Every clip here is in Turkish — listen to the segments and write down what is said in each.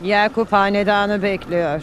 Yakup hanedanı bekliyor.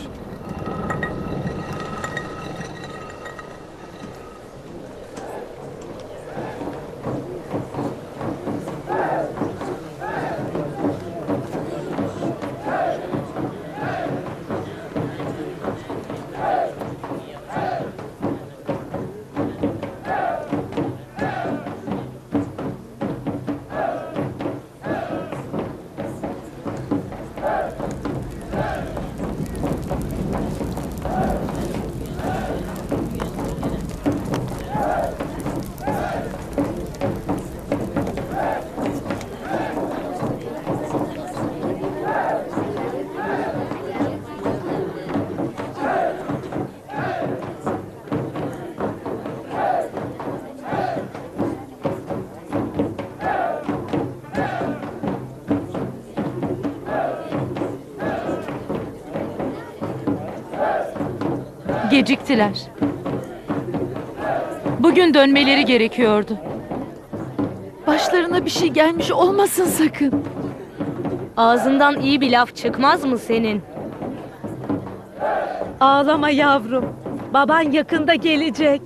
Geciktiler. Bugün dönmeleri gerekiyordu. Başlarına bir şey gelmiş olmasın sakın. Ağzından iyi bir laf çıkmaz mı senin? Ağlama yavrum. Baban yakında gelecek.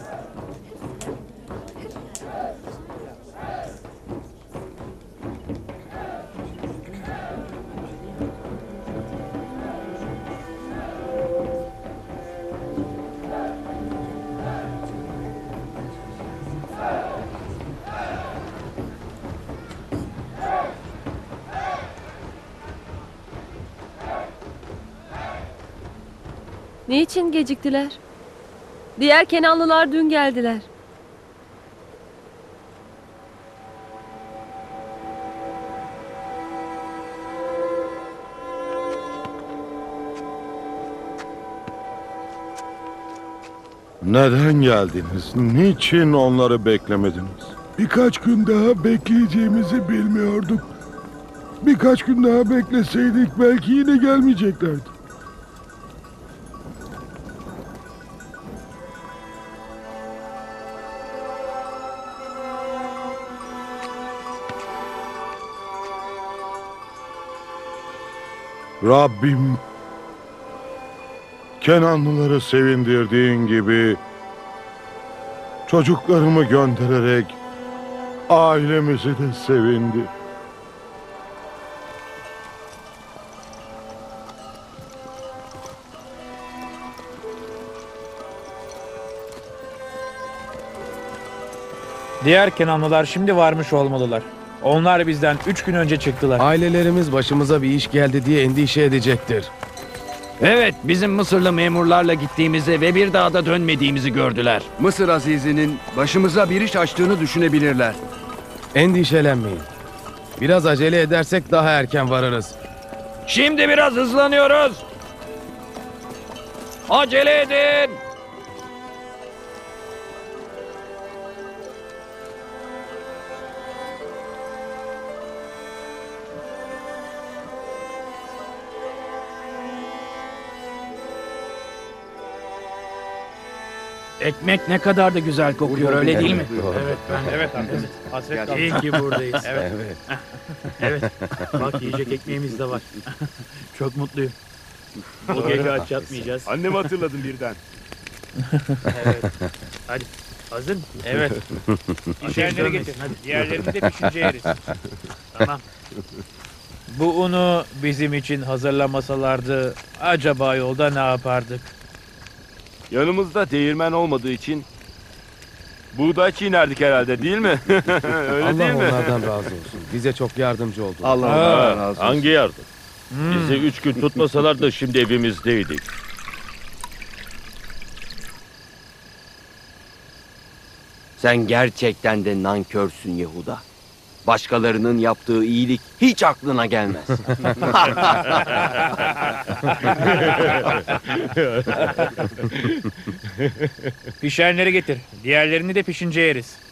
Niçin geciktiler? Diğer Kenanlılar dün geldiler. Neden geldiniz? Niçin onları beklemediniz? Birkaç gün daha bekleyeceğimizi bilmiyorduk. Birkaç gün daha bekleseydik belki yine gelmeyeceklerdi. Rabbim, Kenanlıları sevindirdiğin gibi çocuklarımı göndererek ailemizi de sevindi. Diğer Kenanlılar şimdi varmış olmalılar. Onlar bizden 3 gün önce çıktılar. Ailelerimiz başımıza bir iş geldi diye endişe edecektir. Evet, bizim Mısırlı memurlarla gittiğimizi ve bir daha da dönmediğimizi gördüler. Mısır Azizi'nin başımıza bir iş açtığını düşünebilirler. Endişelenmeyin. Biraz acele edersek daha erken varırız. Şimdi biraz hızlanıyoruz. Acele edin. Ekmek ne kadar da güzel kokuyor, öyle değil mi? Evet. Hasret kaldım. İyi ki buradayız. Evet. Evet. Bak yiyecek ekmeğimiz de var. Çok mutluyum. Bu gece aç yatmayacağız. Annemi hatırladım birden. Evet. Hadi. Hazır mı? Evet. Pişenleri getir. Hadi. Diğerlerini de pişince yeriz. Tamam. Bu unu bizim için hazırlamasalardı acaba yolda ne yapardık? Yanımızda değirmen olmadığı için buğday çiğnerdik herhalde, değil mi? Öyle Allah değil mi? onlardan razı olsun. Bize çok yardımcı oldu. Allah onlardan razı olsun. Hangi yardım? Bizi 3 gün tutmasalar da şimdi evimizdeydik. Sen gerçekten de nankörsün Yehuda. Başkalarının yaptığı iyilik hiç aklına gelmez. Pişenleri getir. Diğerlerini de pişince yeriz.